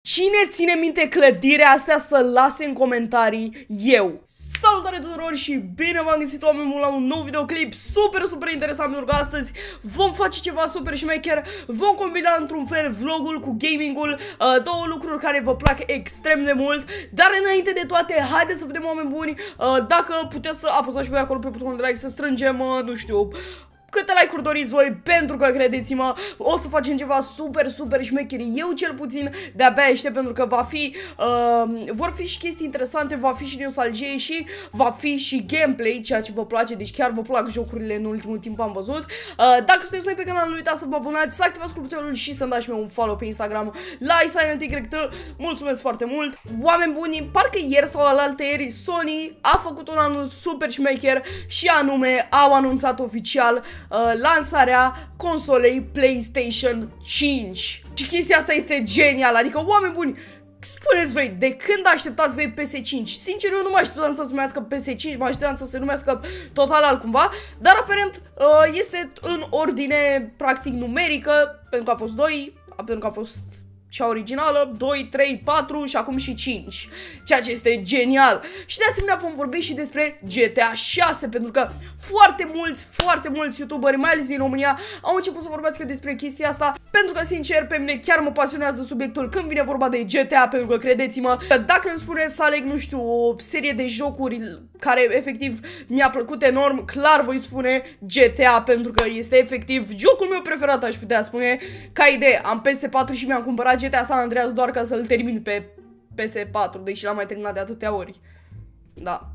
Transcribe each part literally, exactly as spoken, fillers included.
Cine ține minte clădirea astea să lase în comentarii eu. Salutare tuturor și bine v-am găsit, oameni buni, la un nou videoclip super, super interesant, pentru că astăzi vom face ceva super șmecher. Vom combina într-un fel vlogul cu gamingul, uh, două lucruri care vă plac extrem de mult. Dar înainte de toate, haideți să vedem, oameni buni, uh, dacă puteți să apăsați și voi acolo pe butonul de like, să strângem, uh, nu știu, câte like-uri doriți voi, pentru că, credeți-mă, o să facem ceva super, super șmecheri. Eu cel puțin de-abia aștept, pentru că va fi, uh, vor fi și chestii interesante, va fi și nostalgie și va fi și gameplay, ceea ce vă place, deci chiar vă plac jocurile în ultimul timp, am văzut. Uh, dacă sunteți noi pe canal, nu uitați să vă abonați, să activați clopoțelul și să-mi dați și mie un follow pe Instagram la SilentYT. Mulțumesc foarte mult. Oameni buni, parcă ieri sau alaltăieri Sony a făcut un anunț super șmecher și anume au anunțat oficial Uh, lansarea consolei PlayStation cinci. Și chestia asta este genială, adică, oameni buni, spuneți voi, de când așteptați voi P S cinci? Sincer, eu nu mă așteptam să se numească P S cinci, mă așteptam să se numească total altcumva, dar aparent uh, este în ordine practic numerică, pentru că a fost doi, pentru că a fost cea originală, doi, trei, patru și acum și cinci. Ceea ce este genial. Și de asemenea vom vorbi și despre G T A șase, pentru că foarte mulți, foarte mulți youtuberi, mai ales din România, au început să vorbească despre chestia asta, pentru că, sincer, pe mine chiar mă pasionează subiectul când vine vorba de G T A, pentru că, credeți-mă, că dacă îmi spuneți să aleg, nu știu, o serie de jocuri care efectiv mi-a plăcut enorm, clar voi spune G T A, pentru că este efectiv jocul meu preferat, aș putea spune. Ca idee, am P S patru și mi-am cumpărat G T A San Andreas doar ca să-l termin pe P S patru, deși l-am mai terminat de atâtea ori. Da.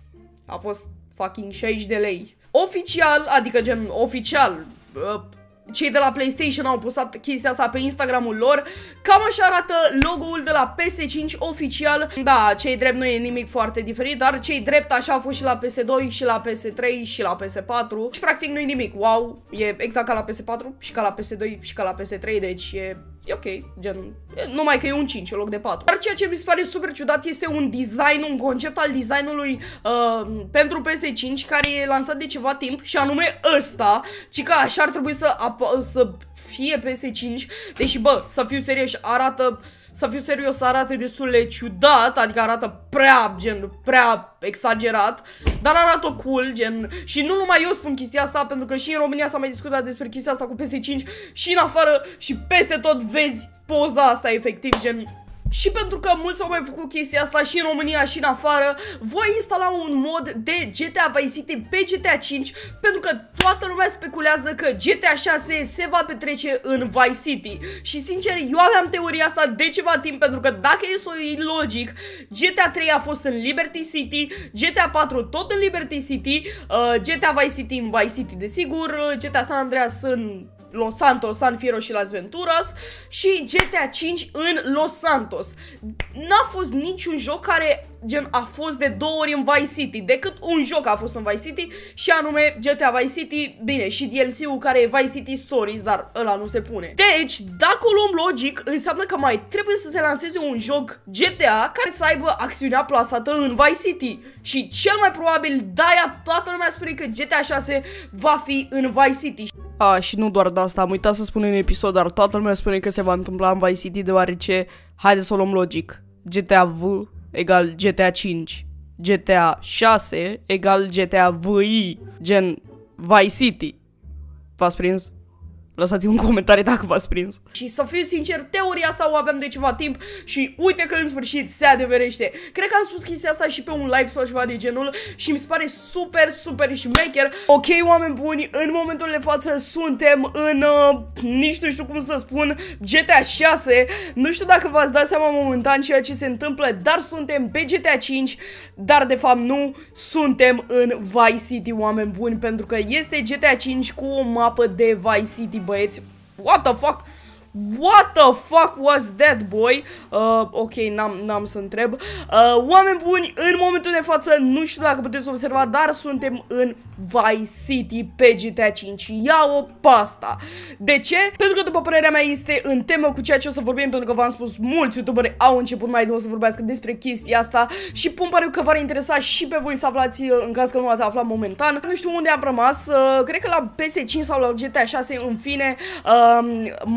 A fost fucking șaizeci de lei. Oficial, adică gen oficial, uh, cei de la PlayStation au postat chestia asta pe Instagramul lor. Cam așa arată logo-ul de la P S cinci oficial. Da, cei drept nu e nimic foarte diferit, dar cei drept așa a fost și la P S doi, și la P S trei, și la P S patru. Și practic nu e nimic, wow, e exact ca la P S patru, și ca la P S doi, și ca la P S trei, deci e... E ok, gen, numai că e un cinci în loc de patru. Dar ceea ce mi se pare super ciudat este un design, un concept al designului uh, pentru P S cinci care e lansat de ceva timp, și anume ăsta, ci că așa ar trebui să, să fie P S cinci, deși, bă, să fiu serios, arată... Să fiu serios, arată destul de ciudat, adică arată prea, gen, prea exagerat, dar arată cool, gen, și nu numai eu spun chestia asta, pentru că și în România s-a mai discutat despre chestia asta cu P S cinci, și în afară și peste tot vezi poza asta, efectiv, gen. Și pentru că mulți au mai făcut chestia asta și în România și în afară, voi instala un mod de G T A Vice City pe G T A cinci, pentru că toată lumea speculează că G T A șase se va petrece în Vice City. Și sincer, eu aveam teoria asta de ceva timp, pentru că dacă e să o iei logic, G T A trei a fost în Liberty City, G T A patru tot în Liberty City, uh, G T A Vice City în Vice City desigur, G T A San Andreas în Los Santos, San Fierro și Las Venturas, și G T A cinci în Los Santos. N-a fost niciun joc care, gen, a fost de două ori în Vice City, decât un joc a fost în Vice City, și anume G T A Vice City, bine, și D L C-ul care e Vice City Stories, dar ăla nu se pune. Deci, dacă o luăm logic, înseamnă că mai trebuie să se lanseze un joc G T A care să aibă acțiunea plasată în Vice City. Și cel mai probabil, de-aia toată lumea spune că G T A șase va fi în Vice City. A, și nu doar de asta, am uitat să spun în episod, dar toată lumea spune că se va întâmpla în Vice City, deoarece, haideți să o luăm logic, G T A V egal G T A cinci, G T A șase egal G T A V I, gen Vice City. V-ați prins? Lăsați-mi un comentariu dacă v-ați prins. Și să fiu sincer, teoria asta o aveam de ceva timp și uite că în sfârșit se adeverește. Cred că am spus chestia asta și pe un live sau ceva de genul și mi se pare super, super șmecher. Ok, oameni buni, în momentul de față suntem în, uh, nici nu știu cum să spun, G T A șase. Nu știu dacă v-ați dat seama momentan ceea ce se întâmplă, dar suntem pe G T A cinci, dar de fapt nu, suntem în Vice City, oameni buni, pentru că este G T A cinci cu o mapă de Vice City, băieți. What the fuck? What the fuck was that, boy? Uh, ok, n-am să întreb. Uh, oameni buni, în momentul de față, nu știu dacă puteți observa, dar suntem în Vice City pe G T A cinci. Ia-o pasta. De ce? Pentru că, după părerea mea, este în temă cu ceea ce o să vorbim, pentru că v-am spus, mulți youtuberi au început mai nou să vorbească despre chestia asta și pun pariu că v-ar interesa și pe voi să aflați, în caz că nu ați aflat momentan. Nu știu unde am rămas, uh, cred că la P S cinci sau la G T A șase, în fine, uh, mamă,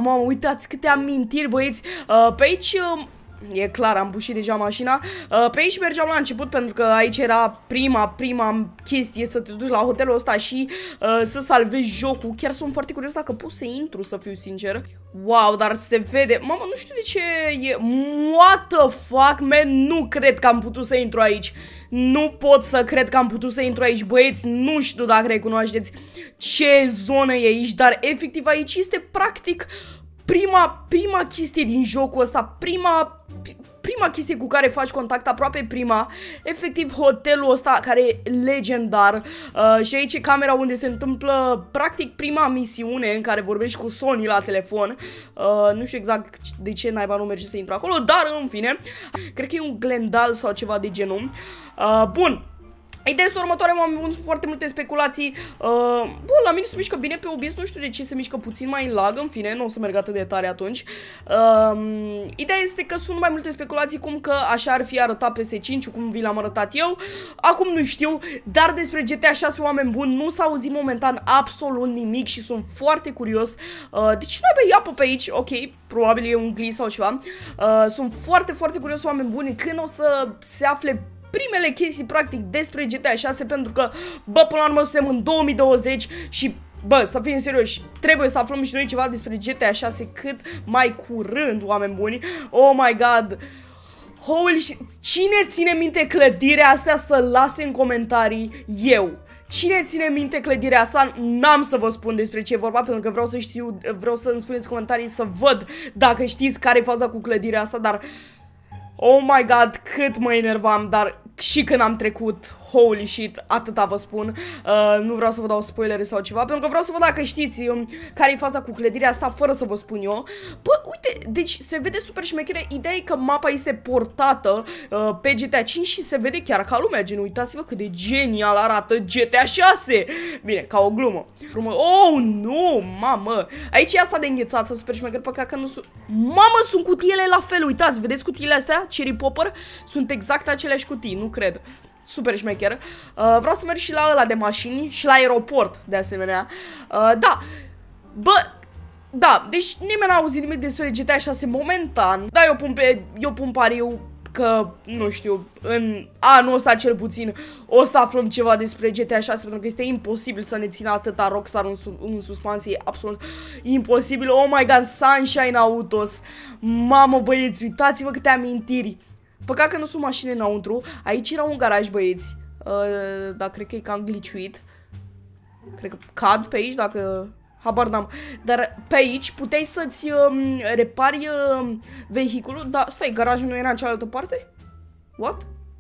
mamă, uitați câte amintiri, băieți. Uh, pe aici... Uh, E clar, am bușit deja mașina. uh, Pe aici mergeam la început pentru că aici era prima, prima chestie, să te duci la hotelul ăsta și uh, să salvezi jocul. Chiar sunt foarte curios dacă pot să intru, să fiu sincer. Wow, dar se vede. Mamă, nu știu de ce e... What the fuck, man? Nu cred că am putut să intru aici. Nu pot să cred că am putut să intru aici, băieți. Nu știu dacă recunoașteți ce zonă e aici, dar efectiv aici este practic prima, prima chestie din jocul ăsta. Prima... Prima chestie cu care faci contact, aproape prima, efectiv hotelul ăsta care e legendar. uh, Și aici e camera unde se întâmplă practic prima misiune în care vorbești cu Sony la telefon. uh, Nu știu exact de ce naiba nu merge să intru acolo, dar în fine, cred că e un Glendale sau ceva de genul. uh, Bun. Ideea este următoare, am avut foarte multe speculații. uh, Bun, la mine se mișcă bine pe O B S, nu știu de ce se mișcă puțin mai în lag, în fine, nu o să merg atât de tare atunci. uh, Ideea este că sunt mai multe speculații cum că așa ar fi arătat P S cinci, cum vi l-am arătat eu. Acum nu știu, dar despre G T A șase, oameni buni, nu s-a auzit momentan absolut nimic și sunt foarte curios. uh, De ce n-ai băi apă pe aici? Ok, probabil e un glitch sau ceva. uh, Sunt foarte, foarte curios, oameni buni, când o să se afle primele chestii practic despre G T A șase, pentru că, bă, până la urmă suntem în două mii douăzeci și, bă, să fim serioși, trebuie să aflăm și noi ceva despre G T A șase cât mai curând, oameni buni. Oh my god. Holy shit. Cine ține minte clădirea asta să lase în comentarii? Eu. Cine ține minte clădirea asta? N-am să vă spun despre ce e vorba, pentru că vreau să știu, vreau să îmi spuneți comentarii să văd dacă știți care e faza cu clădirea asta, dar... Oh my god, cât mă enervam, dar și când am trecut, holy shit, atâta vă spun. uh, Nu vreau să vă dau spoilere sau ceva, pentru că vreau să văd dacă știți um, care e faza cu clădirea asta, fără să vă spun eu. Bă, uite, deci se vede super șmechere. Ideea e că mapa este portată uh, pe G T A cinci și se vede chiar ca lumea. Gen, uitați-vă cât de genial arată G T A șase. Bine, ca o glumă. Oh, nu, mamă. Aici e asta de înghețată, super șmecher, păcat că nu sunt... Mamă, sunt cutiile la fel, uitați, vedeți cutiile astea? Cherry Popper? Sunt exact aceleași cutii, nu cred. Super șmecher. uh, Vreau să merg și la ăla de mașini și la aeroport, de asemenea. uh, Da, bă, da, deci nimeni n-a auzit nimic despre G T A șase momentan. Da, eu pun, pe, eu pun pariu că, nu știu, în anul ăsta cel puțin o să aflăm ceva despre G T A șase, pentru că este imposibil să ne țină atâta Rockstar în, în suspansie, e absolut imposibil. Oh my god, Sunshine Autos. Mamă, băieți, uitați-vă câte amintiri. Păcat că nu sunt mașini înăuntru. Aici era un garaj, băieți. uh, Dar cred că e cam glitchuit. Cred că cad pe aici, dacă... Habar n-am. Dar pe aici puteai să-ți um, repari uh, vehiculul. Dar stai, garajul nu era în cealaltă parte? What?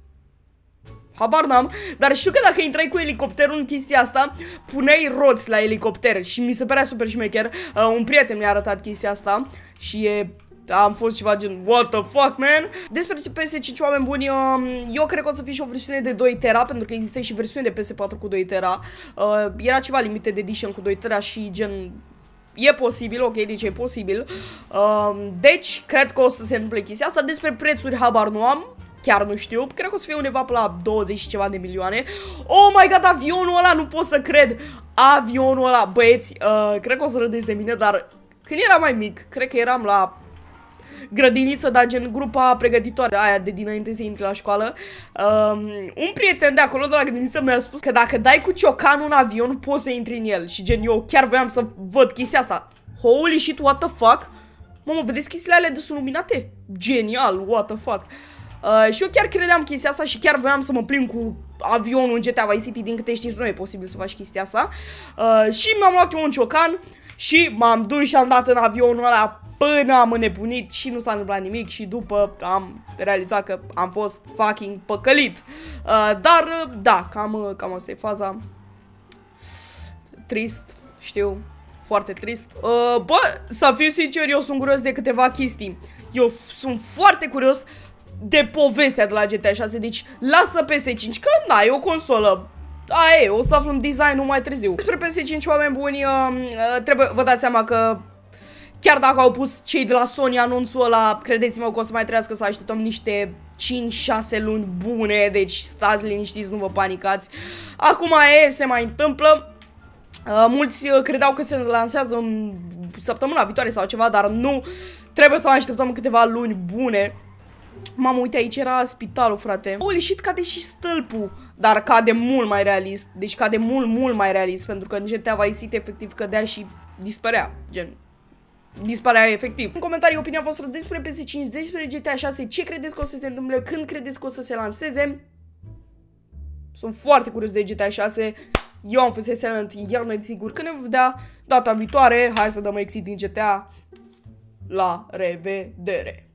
Habar n-am. Dar știu că dacă intrai cu elicopterul în chestia asta, puneai roți la elicopter. Și mi se părea super șmecher. uh, Un prieten mi-a arătat chestia asta. Și e... Am fost ceva gen, what the fuck, man? Despre P S cinci, oameni buni, eu cred că o să fie și o versiune de doi tera, pentru că există și versiune de P S patru cu doi tera. uh, Era ceva limited edition cu doi tera și gen... E posibil, ok, deci e posibil. uh, Deci, cred că o să se întâmple chestia asta. Despre prețuri, habar nu am. Chiar nu știu, cred că o să fie undeva pe la douăzeci și ceva de milioane. Oh my god, avionul ăla, nu pot să cred. Avionul ăla, băieți, uh, cred că o să râdeți de mine, dar când eram mai mic, cred că eram la... grădiniță, dar gen grupa pregătitoare aia de dinainte să intri la școală. um, Un prieten de acolo, de la grădiniță, mi-a spus că dacă dai cu ciocanul în avion, poți să intri în el. Și gen, eu chiar voiam să văd chestia asta. Holy shit, what the fuck? Mamă, vedeți chestiile alea de sunt luminate? Genial, what the fuck? Uh, și eu chiar credeam chestia asta și chiar voiam să mă plimb cu avionul în G T A Vice City. Din câte știți, nu e posibil să faci chestia asta. uh, Și mi-am luat eu un ciocan și m-am dus și am dat în avionul ăla până am înnebunit și nu s-a întâmplat nimic. Și după am realizat că am fost fucking păcălit. uh, Dar, uh, da, cam, cam asta e faza. Trist, știu, foarte trist. uh, Bă, să fiu sincer, eu sunt curios de câteva chestii. Eu sunt foarte curios de povestea de la G T A șase. Deci, lasă P S cinci, că na, e o consolă. Aia e, o să aflăm design-ul mai târziu. Despre P S cinci, oameni buni, uh, uh, trebuie, vă dați seama că chiar dacă au pus cei de la Sony anunțul ăla, credeți-mă că o să mai trebuiască să așteptăm niște cinci șase luni bune. Deci stați liniștiți, nu vă panicați. Acum e, se mai întâmplă. Uh, mulți uh, credeau că se lansează în săptămâna viitoare sau ceva, dar nu. Trebuie să mai așteptăm câteva luni bune. Mamă, uite, aici era spitalul, frate. Holy shit, cade și stâlpul. Dar cade mult mai realist. Deci cade mult, mult mai realist. Pentru că în G T A Vice City efectiv cădea și dispărea. Gen, dispărea efectiv. În comentarii opinia voastră despre P S cinci, despre G T A șase. Ce credeți că o să se întâmple, când credeți că o să se lanseze. Sunt foarte curios de G T A șase. Eu am fost excelent, iar noi sigur că ne vom vedea data viitoare. Hai să dăm exit din G T A. La revedere!